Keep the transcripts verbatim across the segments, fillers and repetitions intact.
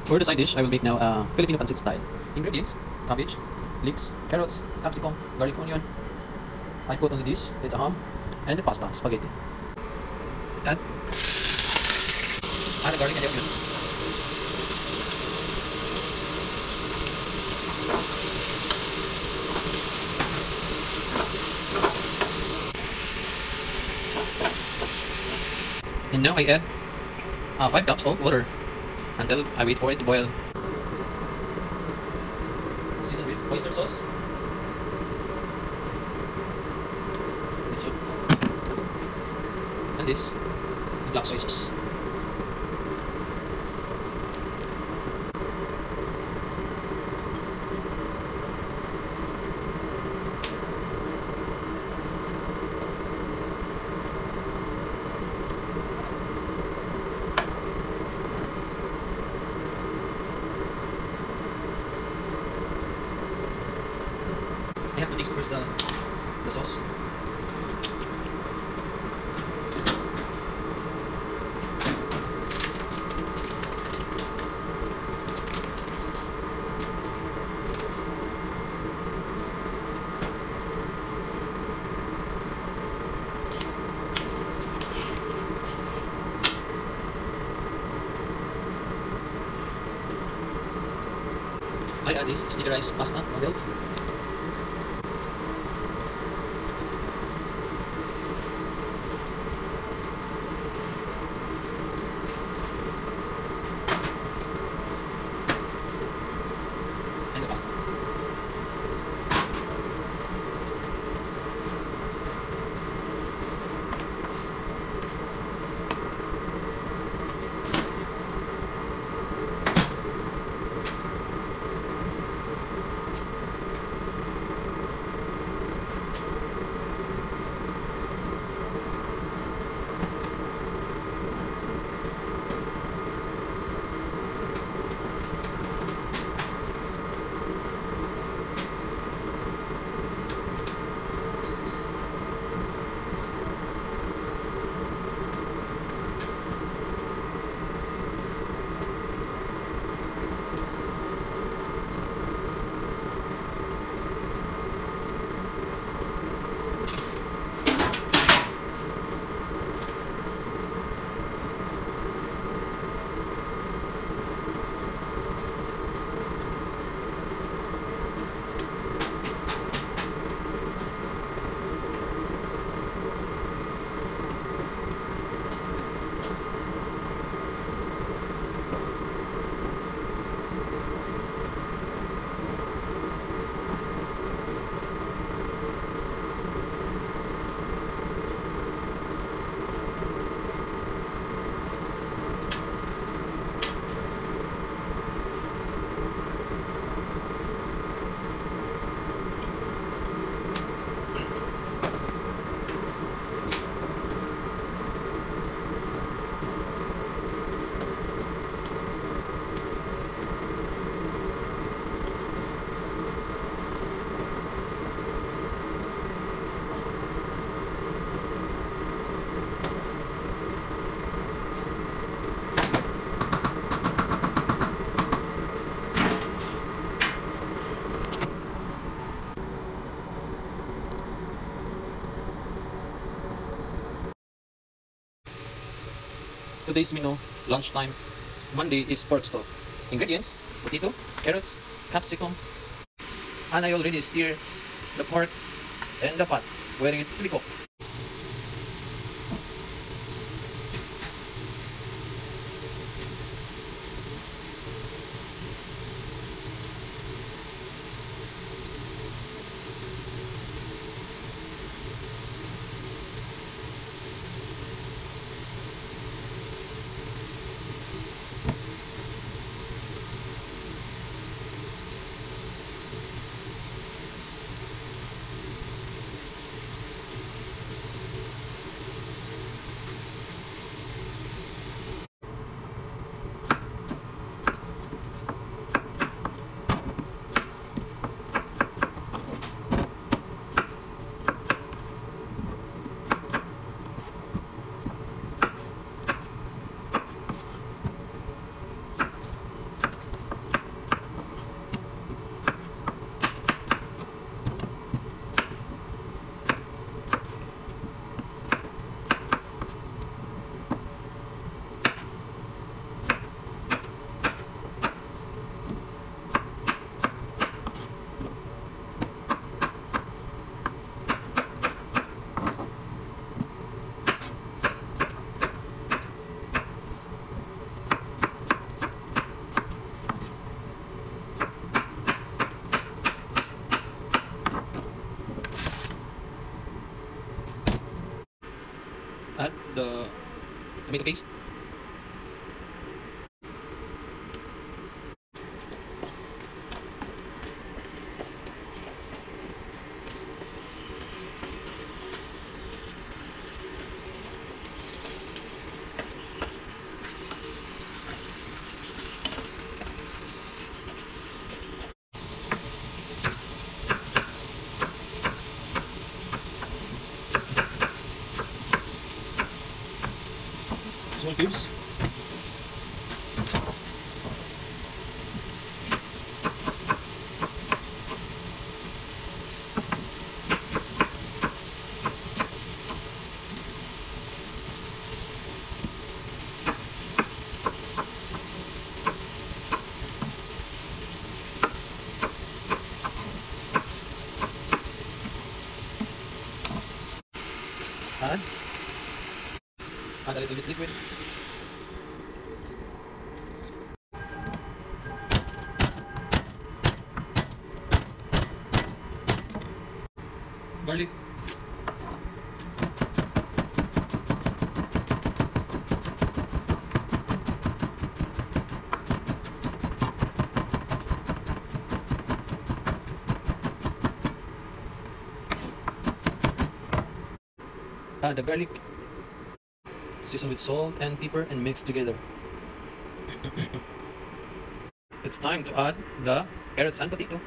For the side dish, I will make now uh, Filipino pancit style. Ingredients: cabbage, leeks, carrots, capsicum, garlic onion. I put on the dish, it's a ham, and the pasta, spaghetti. And add the garlic and the onion. And now I add uh, five cups of water until I wait for it to boil. Season with oyster sauce. This one. And this, the black soy sauce. I have to mix first the, the sauce. I add this sticky rice pasta noodles. And the pasta. Today's menu, lunchtime, Monday is pork stock. Ingredients, potato, carrots, capsicum, and I already stir the pork and the fat, waiting it to be cooked. tomato paste. Small cubes. Add. Add a little bit liquid. Garlic. Add the garlic. Season with salt and pepper and mix together. It's time to add the carrots and potato.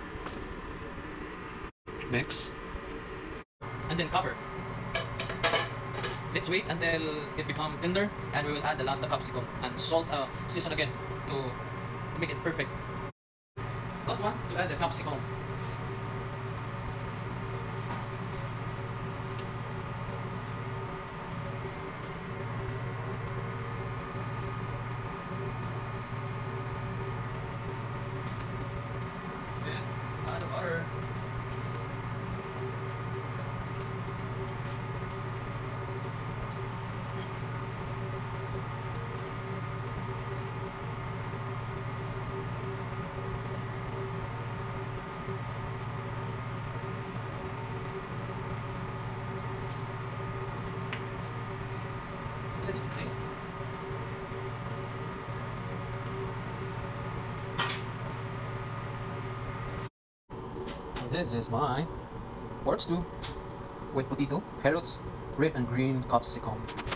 Mix. And then cover. Let's wait until it becomes tender, and we will add the last the capsicum and salt, uh, season again to, to make it perfect. Last one, to add the capsicum. And add the butter. Let's taste. This is my pork stew with potato, carrots, red and green capsicum.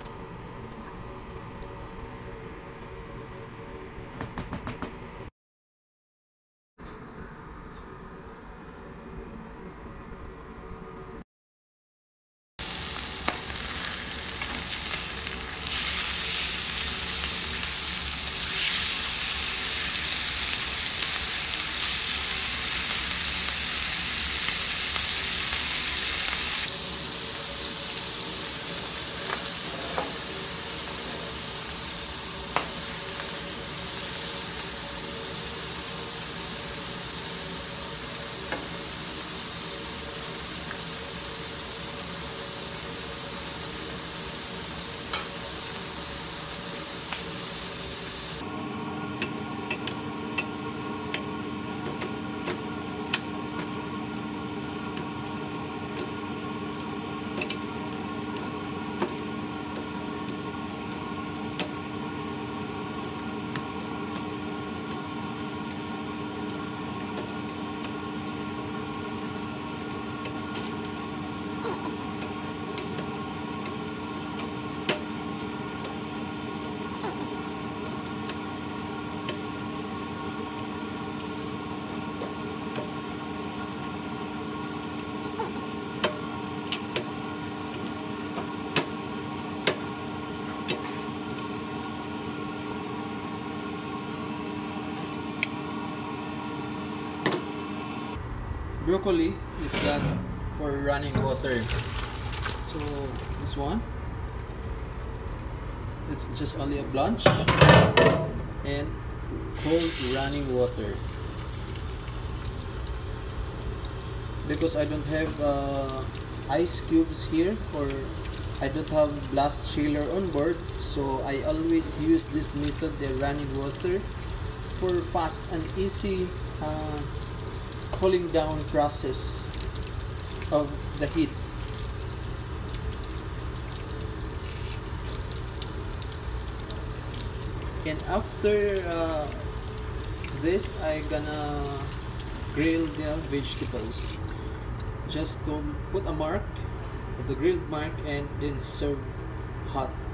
Broccoli is done for running water. So this one, it's just only a blanch and cold running water. Because I don't have uh, ice cubes here, or I don't have blast chiller on board, so I always use this method, the running water, for fast and easy uh, cooling down process of the heat. And after uh, this, I gonna grill the vegetables just to put a mark of the grilled mark and then serve hot.